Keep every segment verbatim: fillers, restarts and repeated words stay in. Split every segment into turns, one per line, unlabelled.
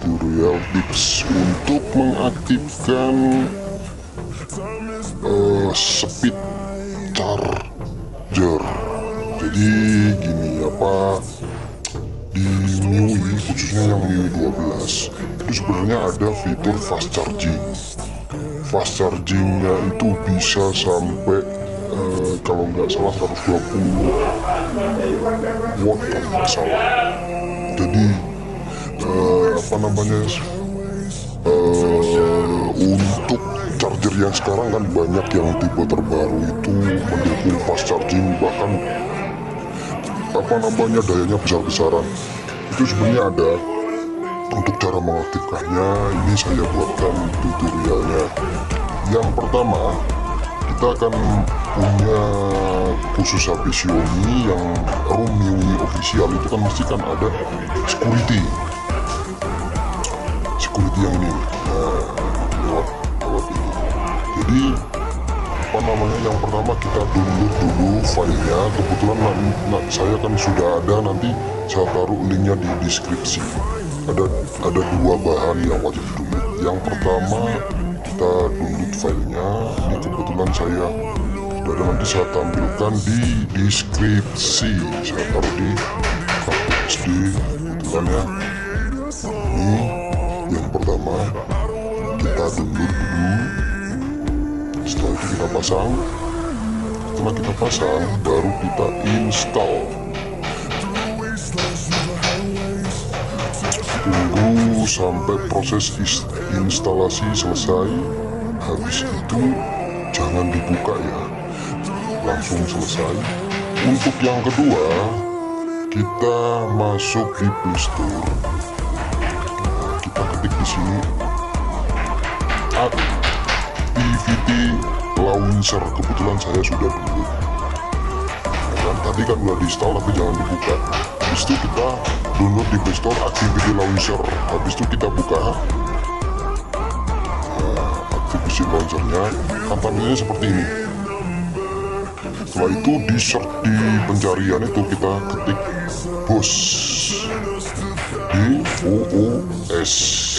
tutorial tips untuk mengaktifkan uh, speed charger. Jadi gini apa, di M I U I khususnya yang M I U I dua belas itu sebenarnya ada fitur fast charging. Fast chargingnya itu bisa sampai uh, kalau nggak salah seratus dua puluh watt kalau nggak salah. Jadi uh, apa namanya uh, untuk charger yang sekarang kan banyak yang tipe terbaru itu mendukung fast charging, bahkan apa namanya dayanya besar-besaran. Itu sebenarnya ada. Untuk cara mengaktifkannya ini saya buatkan tutorialnya. Yang pertama kita akan punya khusus H P Xiaomi yang ROM M I U I official itu kan mesti kan ada security security yang ini, nah lewat lewat ini. Jadi apa namanya, yang pertama kita download dulu filenya. Kebetulan nah, saya kan sudah ada, nanti saya taruh linknya di deskripsi. Ada ada dua bahan yang wajib download. Yang pertama kita download filenya, ini kebetulan saya sudah ada, nanti saya tampilkan di deskripsi. Saya taruh di kartu S D kebetulan ya. Ini yang pertama kita download dulu. Setelah itu kita pasang. Setelah kita pasang baru kita install. Tunggu sampai proses instalasi selesai. Habis itu jangan dibuka ya, langsung selesai. Untuk yang kedua kita masuk di Play Store. Nah, kita ketik di sini Activity Launcher. Kebetulan saya sudah download. Nah, tadi kan udah di install tapi jangan dibuka. Habis itu kita download di Play Store Activity Launcher. Habis itu kita buka nah, Activity Launchernya. Kan tampilnya seperti ini. Setelah itu di search di pencarian itu kita ketik BOS, B O O S.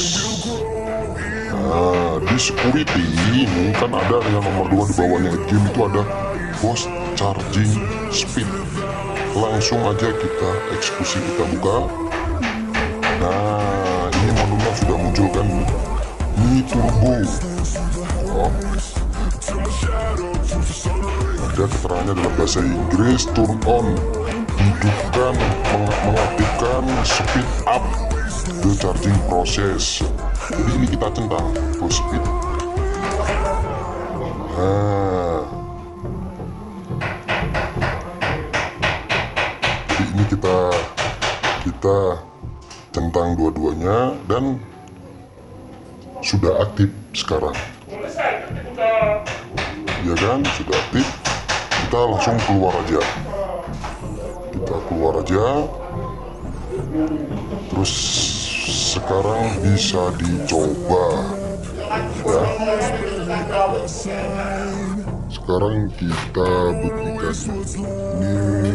Nah di security ini kan ada yang nomor dua di bawahnya game itu ada BOS charging speed. Langsung aja kita eksekusi, kita buka. Nah ini menunya sudah muncul kan, Mi Turbo. Oh. Ada keterangannya dalam bahasa Inggris, turn on, hidupkan, meng mengaktifkan speed up the charging process. Jadi ini kita centang full speed. Nah ini kita kita centang dua-duanya dan sudah aktif sekarang, ya kan, sudah aktif. Kita langsung keluar aja, kita keluar aja. Terus sekarang bisa dicoba ya. Sekarang kita buktikan ini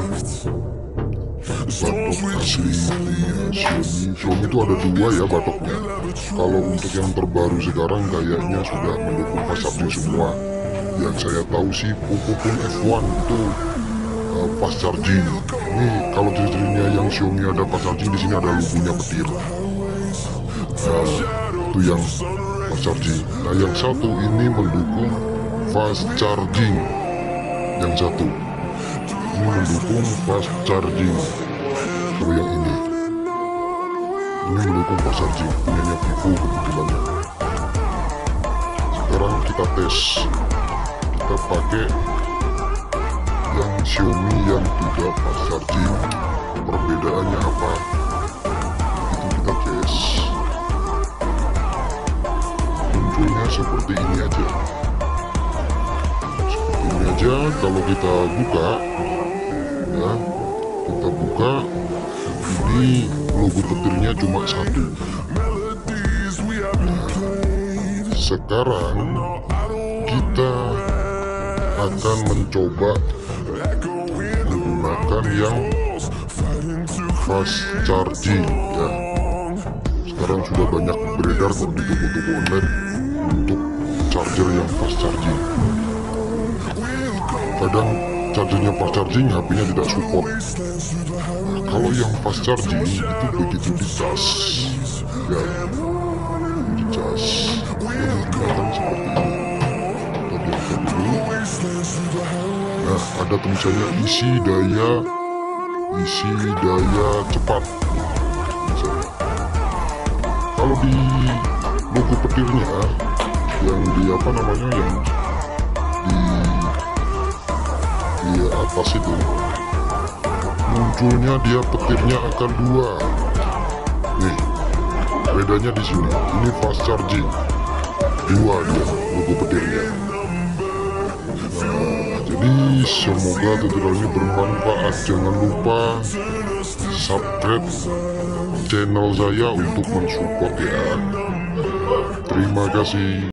batok aslinya Xiaomi. Xiaomi itu ada dua ya batoknya. Kalau untuk yang terbaru sekarang kayaknya sudah mendukung fast charging semua. Yang saya tahu sih Poco Phone F satu itu uh, fast charging. Ini kalau ciri-cirinya yang Xiaomi ada fast charging, di sini ada logonya petir. Nah, itu yang fast charging. Nah yang satu ini mendukung fast charging. Yang satu ini mendukung fast charging. Kalau yang ini ini mendukung fast charging, punyanya Vivo kebetulan. Sekarang kita tes, kita pakai yang Xiaomi yang tidak fast charging. Perbedaannya apa? Itu kita tes. Munculnya seperti ini aja. Seperti ini aja. Kalau kita buka ya, kita buka, ini logo petirnya cuma satu. Nah, sekarang kita akan mencoba menggunakan yang fast charging ya. sekarang sudah banyak beredar kok di toko-toko online untuk charger yang fast charging. Kadang chargernya fast charging, H P-nya tidak support. Nah, kalau yang fast charging itu begitu dicas, ya, dicas, ya menggunakan seperti ini. Kita lihat dulu. Nah, ada tulisannya isi daya, isi daya cepat. Misalnya. Kalau di logo petirnya, yang di apa namanya, yang di di atas itu munculnya dia petirnya akan dua. Nih, bedanya di sini. Ini fast charging, dua dia logo petirnya. Nah, jadi semoga tutorial ini bermanfaat. Jangan lupa subscribe channel saya untuk mensupport ya. Terima kasih.